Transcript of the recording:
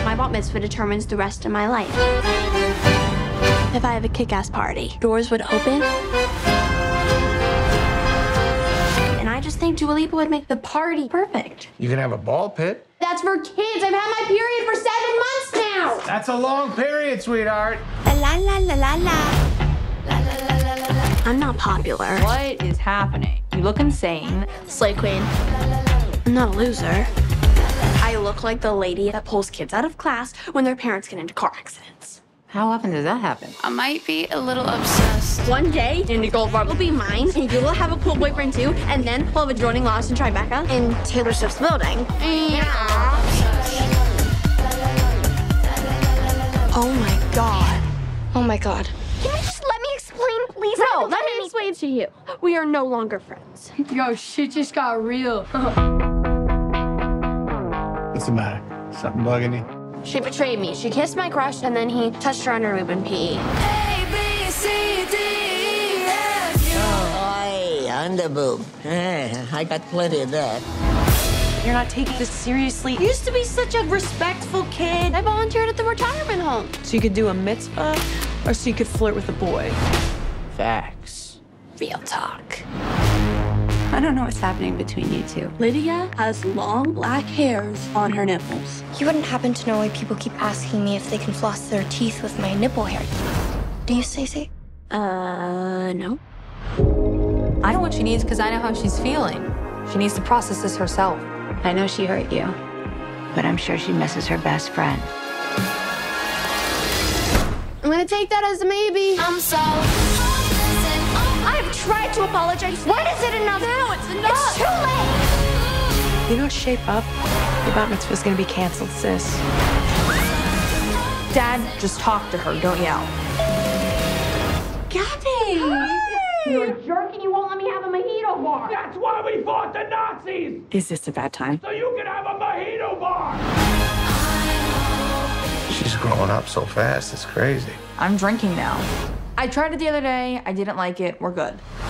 My bat mitzvah determines the rest of my life. If I have a kick-ass party, doors would open. And I just think Dua Lipa would make the party perfect. You can have a ball pit. That's for kids. I've had my period for 7 months now. That's a long period, sweetheart. La la la la la la. I'm not popular. What is happening? You look insane. Slay Queen. I'm not a loser. I look like the lady that pulls kids out of class when their parents get into car accidents. How often does that happen? I might be a little obsessed. One day, Andy Goldfarb will be mine, and you will have a cool boyfriend too, and then we'll have a joining Lost in Tribeca in Taylor Swift's building. Oh my God. Oh my God. Can you just let me explain, please? No, let me explain to you. We are no longer friends. Yo, shit just got real. What's the matter? Something bugging you? She betrayed me. She kissed my crush, and then he touched her underboob in PE. Oi, underboob. I got plenty of that. You're not taking this seriously. You used to be such a respectful kid. I volunteered at the retirement home. So you could do a mitzvah, or so you could flirt with a boy. Facts. Real talk. I don't know what's happening between you two. Lydia has long black hairs on her nipples. You wouldn't happen to know why people keep asking me if they can floss their teeth with my nipple hair. Do you, Stacey? No. I know what she needs because I know how she's feeling. She needs to process this herself. I know she hurt you, but I'm sure she misses her best friend. I'm gonna take that as a maybe. I'm so I've tried to apologize. When is it enough? Now it's enough. It's too late. You don't shape up. Your bat mitzvah's gonna be canceled, sis. Dad, just talk to her. Don't yell. Gabby! You're a jerk and you won't let me have a mojito bar. That's why we fought the Nazis! Is this a bad time? So you can have a mojito bar! She's growing up so fast, it's crazy. I'm drinking now. I tried it the other day. I didn't like it. We're good.